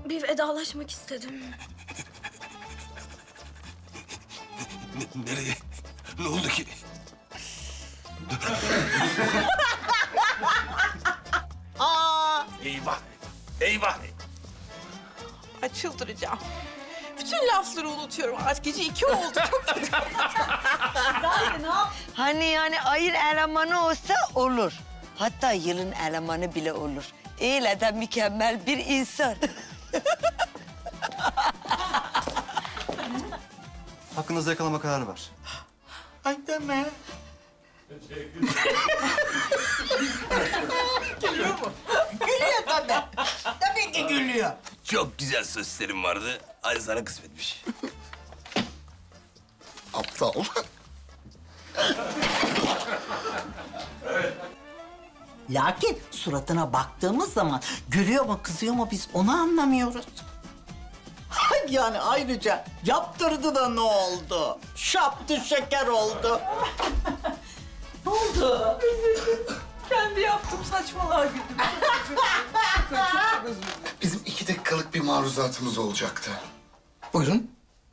Bir vedalaşmak istedim. Nereye? Ne oldu ki? Eyvah! Eyvah! Ay çıldıracağım. Bütün lafları unutuyorum. Artık gece 2 oldu. Çok kötü. Hani yani ayın elemanı olsa olur. Hatta yılın elemanı bile olur. Öyle de mükemmel bir insan. Hakkınızda yakalama kararı var. Ay deme. Geliyor mu? Gülüyor tabii. Tabii ki gülüyor. Çok güzel sözlerim vardı. Ay sana kısmetmiş. Aptal. Lakin suratına baktığımız zaman gülüyor mu kızıyor mu biz onu anlamıyoruz. Yani ayrıca yaptırdı da ne oldu? Şaptı şeker oldu. Ne oldu? Kendi yaptım saçmalığa güldüm. Çok özür dilerim. Bizim 2 dakikalık bir maruzatımız olacaktı. Buyurun.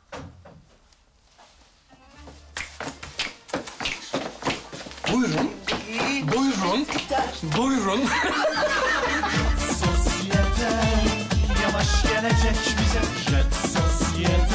Buyurun. Buyurun. Buyurun. Sosyete yavaş gelecek bize. Jet sosyete.